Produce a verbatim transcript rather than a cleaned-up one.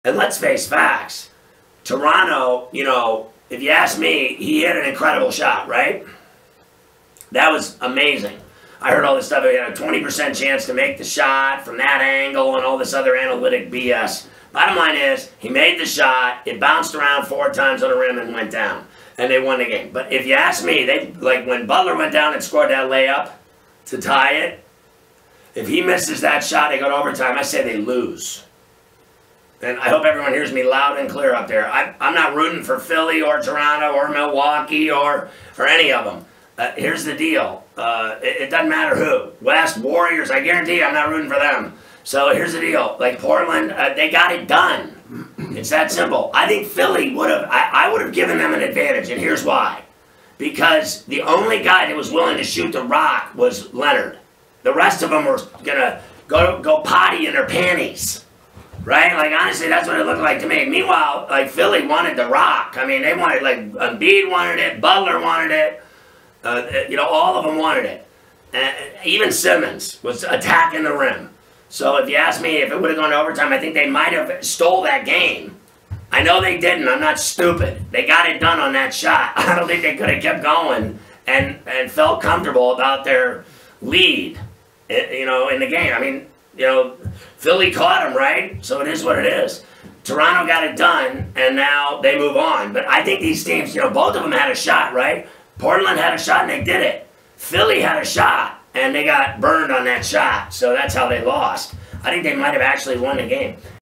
And let's face facts. Toronto, you know, if you ask me, he hit an incredible shot, right? That was amazing. I heard all this stuff. He had a twenty percent chance to make the shot from that angle and all this other analytic B S. Bottom line is, he made the shot, it bounced around four times on the rim and went down. And they won the game. But if you ask me, they like when Butler went down and scored that layup to tie it, if he misses that shot, they go to overtime, I say they lose. And I hope everyone hears me loud and clear up there. I, I'm not rooting for Philly or Toronto or Milwaukee or, or any of them. Uh, here's the deal. Uh, it, it doesn't matter who. West, Warriors, I guarantee you I'm not rooting for them. So here's the deal. Like Portland, uh, they got it done. It's that simple. I think Philly would have, I, I would have given them an advantage, and here's why. Because the only guy that was willing to shoot the rock was Leonard. The rest of them were going to go go potty in their panties. Right? Like, honestly, that's what it looked like to me. Meanwhile, like, Philly wanted the rock. I mean, they wanted, like, Embiid wanted it, Butler wanted it. Uh, you know, all of them wanted it. Uh, even Simmons was attacking the rim. So if you ask me if it would have gone to overtime, I think they might have stole that game. I know they didn't. I'm not stupid. They got it done on that shot. I don't think they could have kept going and, and felt comfortable about their lead, you know, in the game. I mean, you know, Philly caught them, right? So it is what it is. Toronto got it done, and now they move on. But I think these teams, you know, both of them had a shot, right? Portland had a shot, and they did it. Philly had a shot, and they got burned on that shot. So that's how they lost. I think they might have actually won the game.